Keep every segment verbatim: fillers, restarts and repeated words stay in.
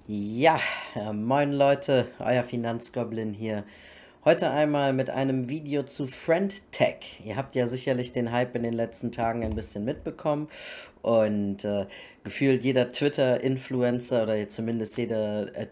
Ja, äh, moin Leute, euer Finanzgoblin hier. Heute einmal mit einem Video zu FriendTech. Ihr habt ja sicherlich den Hype in den letzten Tagen ein bisschen mitbekommen und äh, gefühlt jeder Twitter-Influencer oder zumindest jeder äh,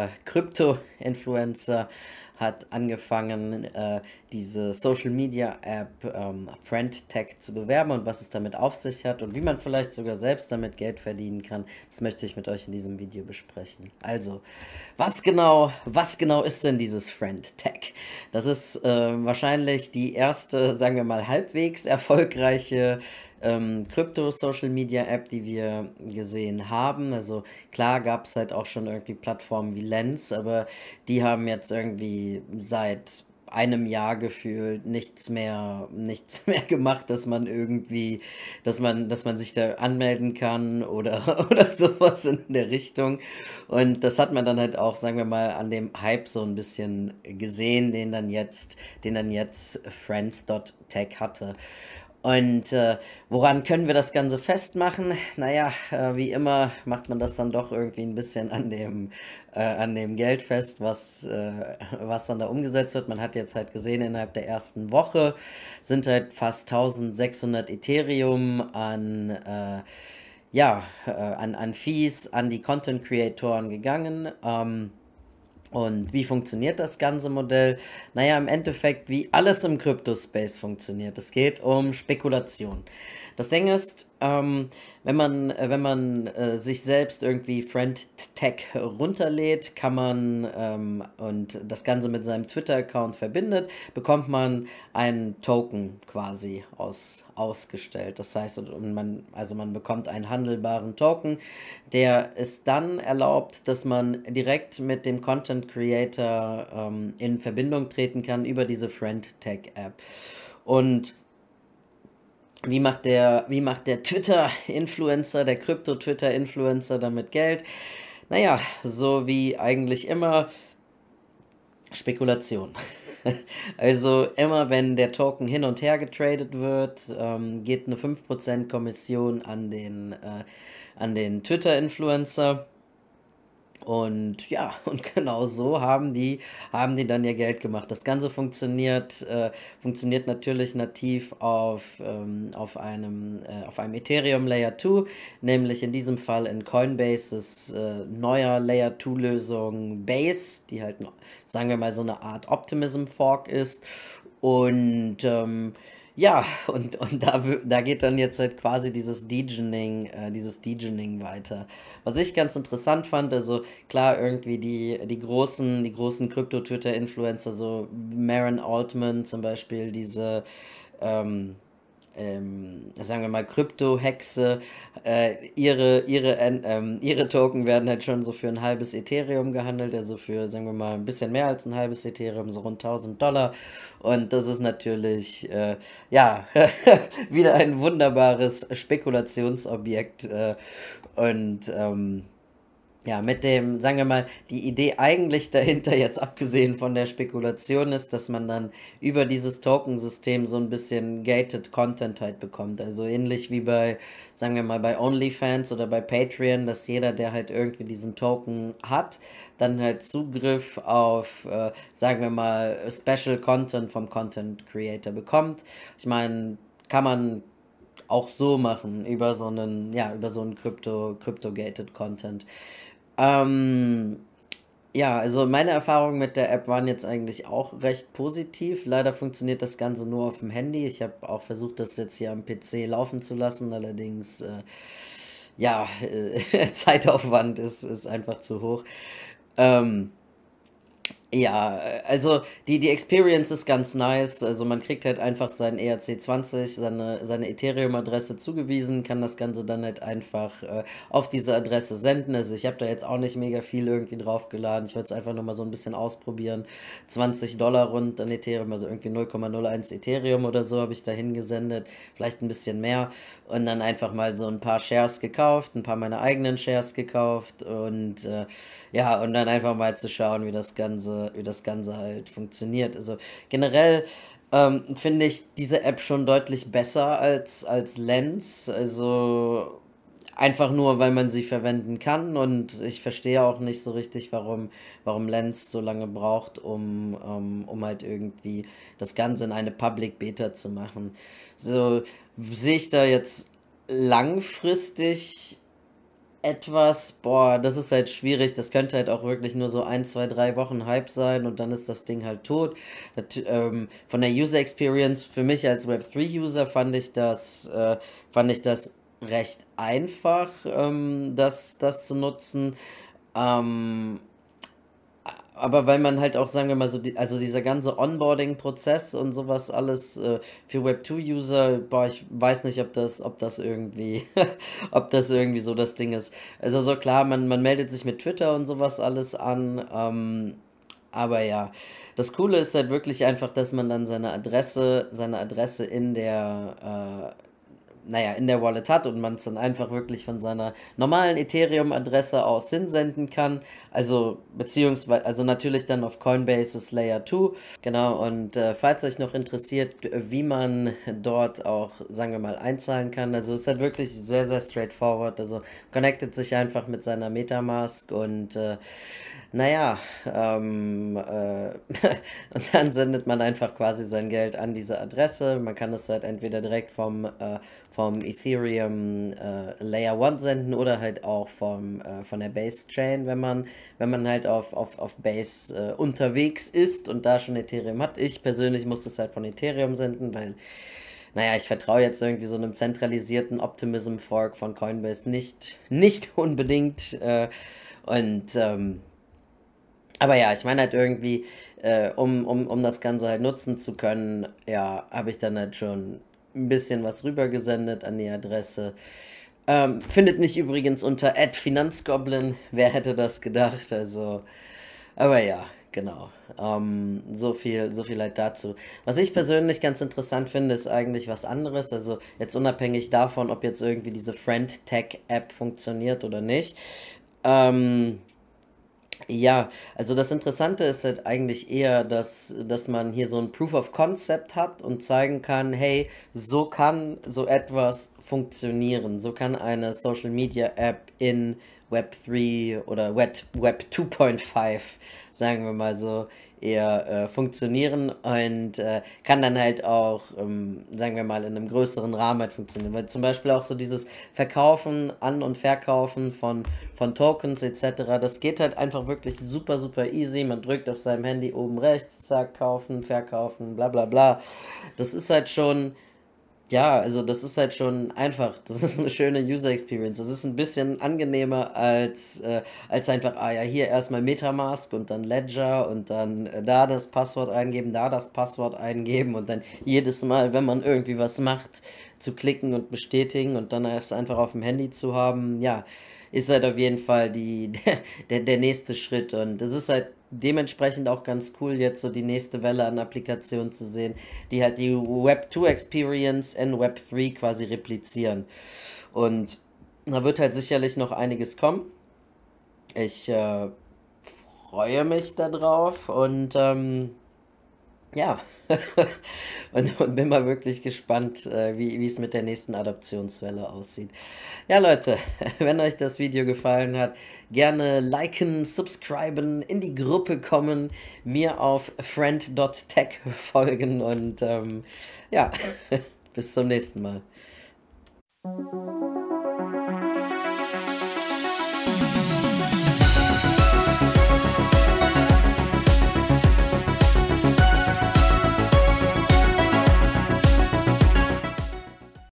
Twitter-Krypto-Influencer hat angefangen, äh, diese Social Media App ähm, FriendTech zu bewerben und was es damit auf sich hat und wie man vielleicht sogar selbst damit Geld verdienen kann. Das möchte ich mit euch in diesem Video besprechen. Also, was genau, was genau ist denn dieses FriendTech? Das ist äh, wahrscheinlich die erste, sagen wir mal, halbwegs erfolgreiche ähm, Krypto-Social-Media-App, die wir gesehen haben. Also klar gab es halt auch schon irgendwie Plattformen wie Lens, aber die haben jetzt irgendwie seit einem Jahr gefühlt nichts mehr, nichts mehr gemacht, dass man irgendwie, dass man, dass man sich da anmelden kann oder, oder sowas in der Richtung. Und das hat man dann halt auch, sagen wir mal, an dem Hype so ein bisschen gesehen, den dann jetzt, den dann jetzt Friends Punkt Tech hatte. Und äh, woran können wir das Ganze festmachen? Naja, äh, wie immer macht man das dann doch irgendwie ein bisschen an dem, äh, an dem Geld fest, was, äh, was dann da umgesetzt wird. Man hat jetzt halt gesehen, innerhalb der ersten Woche sind halt fast eintausendsechshundert Ethereum an, äh, ja, äh, an, an Fees an die Content-Creatoren gegangen. Ähm, und wie funktioniert das ganze Modell? Naja, im Endeffekt, wie alles im Crypto-Space funktioniert. Es geht um Spekulation. Das Ding ist, ähm, wenn man, äh, wenn man äh, sich selbst irgendwie FriendTech runterlädt, kann man ähm, und das Ganze mit seinem Twitter-Account verbindet, bekommt man einen Token quasi aus, ausgestellt. Das heißt, und man, also man bekommt einen handelbaren Token, der ist dann erlaubt, dass man direkt mit dem Content Creator ähm, in Verbindung treten kann über diese FriendTech-App. Und wie macht der, wie macht der Twitter-Influencer, der Krypto-Twitter-Influencer damit Geld? Naja, so wie eigentlich immer Spekulation. Also immer wenn der Token hin und her getradet wird, ähm, geht eine fünf Prozent Kommission an den, äh, an den Twitter-Influencer. Und ja, und genau so haben die, haben die dann ihr Geld gemacht. Das Ganze funktioniert, äh, funktioniert natürlich nativ auf, ähm, auf einem, äh, auf einem Ethereum Layer zwei, nämlich in diesem Fall in Coinbases äh, neuer Layer zwei Lösung Base, die halt, sagen wir mal, so eine Art Optimism Fork ist. Und ähm, ja, und, und da, da geht dann jetzt halt quasi dieses Degening, äh, dieses Degening weiter. Was ich ganz interessant fand, also klar, irgendwie die, die großen, die großen Krypto-Twitter-Influencer, so Maren Altman zum Beispiel, diese, ähm, ähm, sagen wir mal, Krypto-Hexe, äh, ihre, ihre, ähm, ihre Token werden halt schon so für ein halbes Ethereum gehandelt, also für, sagen wir mal, ein bisschen mehr als ein halbes Ethereum, so rund tausend Dollar. Und das ist natürlich, äh, ja, wieder ein wunderbares Spekulationsobjekt. Äh, und ähm, ja, mit dem, sagen wir mal, die Idee eigentlich dahinter, jetzt abgesehen von der Spekulation, ist, dass man dann über dieses Token-System so ein bisschen gated Content halt bekommt. Also ähnlich wie bei, sagen wir mal, bei OnlyFans oder bei Patreon, dass jeder, der halt irgendwie diesen Token hat, dann halt Zugriff auf, äh, sagen wir mal, Special Content vom Content Creator bekommt. Ich meine, kann man auch so machen, über so einen, ja, über so einen Crypto, Crypto-gated Content. Ähm, ja, also meine Erfahrungen mit der App waren jetzt eigentlich auch recht positiv. Leider funktioniert das Ganze nur auf dem Handy. Ich habe auch versucht, das jetzt hier am P C laufen zu lassen. Allerdings, äh, ja, äh, Zeitaufwand ist, ist einfach zu hoch. Ähm, ja, also die, die Experience ist ganz nice. Also man kriegt halt einfach seinen E R C zwanzig, seine, seine Ethereum-Adresse zugewiesen, kann das Ganze dann halt einfach äh, auf diese Adresse senden. Also ich habe da jetzt auch nicht mega viel irgendwie draufgeladen. Ich wollte es einfach nur mal so ein bisschen ausprobieren. zwanzig Dollar rund an Ethereum, also irgendwie null Komma null eins Ethereum oder so habe ich da hingesendet. Vielleicht ein bisschen mehr. Und dann einfach mal so ein paar Shares gekauft, ein paar meiner eigenen Shares gekauft und äh, ja, und dann einfach mal zu schauen, wie das Ganze, wie das Ganze halt funktioniert. Also generell ähm, finde ich diese App schon deutlich besser als, als Lens. Also einfach nur, weil man sie verwenden kann, und ich verstehe auch nicht so richtig, warum, warum Lens so lange braucht, um, ähm, um halt irgendwie das Ganze in eine Public Beta zu machen. So sehe ich da jetzt langfristig etwas, boah, das ist halt schwierig. Das könnte halt auch wirklich nur so ein, zwei, drei Wochen Hype sein und dann ist das Ding halt tot. Das, ähm, von der User Experience für mich als Web drei User fand ich das, äh, fand ich das recht einfach, ähm, das, das zu nutzen. Ähm, aber weil man halt auch, sagen wir mal so, die, also dieser ganze Onboarding-Prozess und sowas alles äh, für Web zwei User, boah, ich weiß nicht, ob das, ob das irgendwie, ob das irgendwie so das Ding ist. Also so klar, man, man meldet sich mit Twitter und sowas alles an, ähm, aber ja, das Coole ist halt wirklich einfach, dass man dann seine Adresse, seine Adresse in der, äh, naja, in der Wallet hat und man es dann einfach wirklich von seiner normalen Ethereum-Adresse aus hinsenden kann. Also, beziehungsweise, also natürlich dann auf Coinbase's Layer zwei. Genau, und äh, falls euch noch interessiert, wie man dort auch, sagen wir mal, einzahlen kann, also es ist halt wirklich sehr, sehr straightforward. Also, connectet sich einfach mit seiner Metamask und äh, naja, ähm, äh, und dann sendet man einfach quasi sein Geld an diese Adresse. Man kann es halt entweder direkt vom, äh, vom Ethereum äh, Layer eins senden oder halt auch vom, äh, von der Base Chain, wenn man, wenn man halt auf, auf, auf Base äh, unterwegs ist und da schon Ethereum hat. Ich persönlich muss es halt von Ethereum senden, weil, naja, ich vertraue jetzt irgendwie so einem zentralisierten Optimism Fork von Coinbase nicht, nicht unbedingt. Äh, und ähm, aber ja, ich meine halt irgendwie, äh, um, um, um das Ganze halt nutzen zu können, ja, habe ich dann halt schon ein bisschen was rübergesendet an die Adresse. Ähm, findet mich übrigens unter @finanzgoblin, wer hätte das gedacht, also, aber ja, genau. Ähm, so viel, so viel halt dazu. Was ich persönlich ganz interessant finde, ist eigentlich was anderes, also jetzt unabhängig davon, ob jetzt irgendwie diese Friend-Tag-App funktioniert oder nicht. Ähm, ja, also das Interessante ist halt eigentlich eher, dass, dass man hier so ein Proof of Concept hat und zeigen kann, hey, so kann so etwas funktionieren. So kann eine Social Media App in Web drei oder Web, Web zwei Punkt fünf, sagen wir mal so, eher äh, funktionieren und äh, kann dann halt auch, ähm, sagen wir mal, in einem größeren Rahmen halt funktionieren. Weil zum Beispiel auch so dieses Verkaufen, An- und Verkaufen von, von Tokens et cetera, das geht halt einfach wirklich super, super easy. Man drückt auf seinem Handy oben rechts, zack, kaufen, verkaufen, bla bla bla. Das ist halt schon, ja, also das ist halt schon einfach. Das ist eine schöne User Experience. Das ist ein bisschen angenehmer als, äh, als einfach, ah ja, hier erstmal Metamask und dann Ledger und dann äh, da das Passwort eingeben, da das Passwort eingeben und dann jedes Mal, wenn man irgendwie was macht, zu klicken und bestätigen und dann erst einfach auf dem Handy zu haben. Ja, ist halt auf jeden Fall die, der, der, der nächste Schritt. Und es ist halt dementsprechend auch ganz cool, jetzt so die nächste Welle an Applikationen zu sehen, die halt die Web zwei Experience in Web drei quasi replizieren. Und da wird halt sicherlich noch einiges kommen. Ich äh, freue mich darauf und ähm, ja, und, und bin mal wirklich gespannt, äh, wie wie es mit der nächsten Adoptionswelle aussieht. Ja, Leute, wenn euch das Video gefallen hat, gerne liken, subscriben, in die Gruppe kommen, mir auf friend Punkt tech folgen und ähm, ja, bis zum nächsten Mal.